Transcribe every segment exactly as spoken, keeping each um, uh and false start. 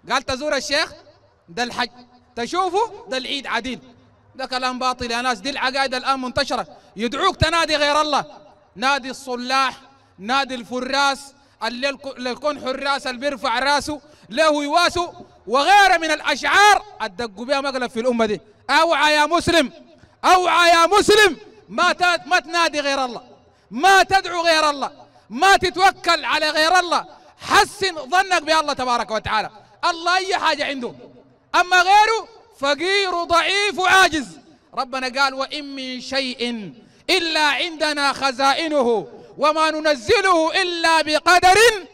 قال تزور الشيخ ده الحج، تشوفه ده العيد عديل. ده كلام باطل يا ناس. دي العقائد الآن منتشرة. يدعوك تنادي غير الله، نادي الصلاح، نادي الفراس اللي الكون حراس اللي بيرفع راسه له يواسه وغيره من الأشعار الدقوا بها مقلب في الأمة دي. أوعى يا مسلم، أوعى يا مسلم، ما ما تنادي غير الله، ما تدعو غير الله، ما تتوكل على غير الله. حسن ظنك بالله تبارك وتعالى. الله أي حاجة عنده، أما غيره فقير ضعيف وعاجز. ربنا قال وإن من شيء إلا عندنا خزائنه وما ننزله إلا بقدر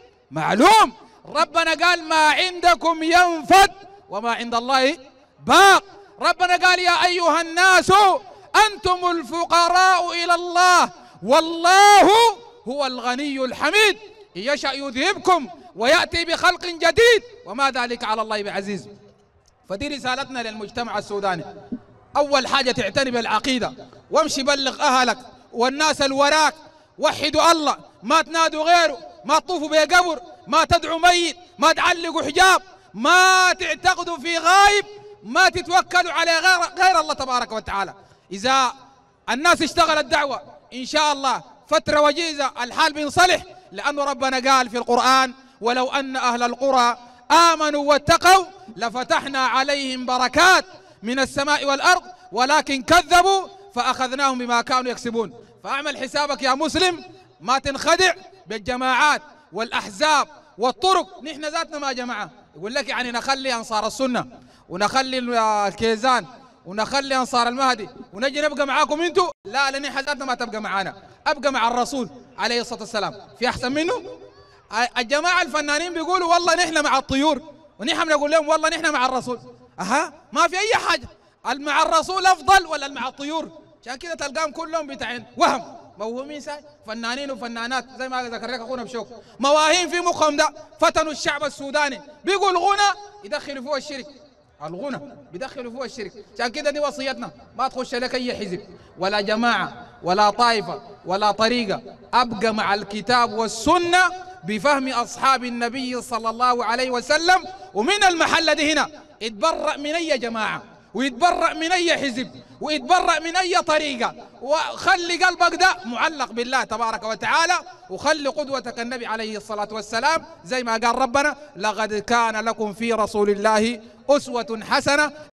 معلوم. ربنا قال ما عندكم ينفد وما عند الله باق. ربنا قال يا أيها الناس أنتم الفقراء إلى الله والله هو الغني الحميد. إن يشأ يذهبكم ويأتي بخلق جديد وما ذلك على الله بعزيز. فدي رسالتنا للمجتمع السوداني. أول حاجة تعتني بالعقيدة، وامشي بلغ أهلك والناس الوراك، وحدوا الله، ما تنادوا غيره، ما تطوفوا بقبر، ما تدعوا ميت، ما تعلقوا حجاب، ما تعتقدوا في غايب، ما تتوكلوا على غير, غير الله تبارك وتعالى. إذا الناس اشتغلت دعوة إن شاء الله فترة وجيزة الحال بينصلح، لأنه ربنا قال في القرآن ولو أن أهل القرى آمنوا واتقوا لفتحنا عليهم بركات من السماء والأرض ولكن كذبوا فأخذناهم بما كانوا يكسبون. فأعمل حسابك يا مسلم، ما تنخدع بالجماعات والأحزاب والطرق. نحن ذاتنا ما جماعة يقول لك يعني نخلي أنصار السنة ونخلي الكيزان ونخلي أنصار المهدي ونجي نبقى معاكم انتوا. لا لأن ذاتنا ما تبقى معانا، أبقى مع الرسول عليه الصلاة والسلام. في أحسن منه؟ الجماعة الفنانين بيقولوا والله نحن مع الطيور، ونحن نقول لهم والله نحن مع الرسول. أها ما في أي حاجة، مع الرسول أفضل ولا مع الطيور؟ عشان كده تلقاهم كلهم بتاعين وهم موهومين ساي، فنانين وفنانات زي ما ذكر لك أخونا بشوك، مواهين في مخهم ده. فتنوا الشعب السوداني، بيقول غنى يدخلوا فيه الشرك، الغنى بيدخلوا فيه الشرك. عشان كده دي وصيتنا، ما تخش لك أي حزب ولا جماعة ولا طائفة ولا طريقة، أبقى مع الكتاب والسنة بفهم أصحاب النبي صلى الله عليه وسلم. ومن المحل دي هنا اتبرأ من أي جماعة ويتبرأ من أي حزب ويتبرأ من أي طريقة، وخلي قلبك ده معلق بالله تبارك وتعالى، وخلي قدوتك النبي عليه الصلاة والسلام زي ما قال ربنا لقد كان لكم في رسول الله أسوة حسنة.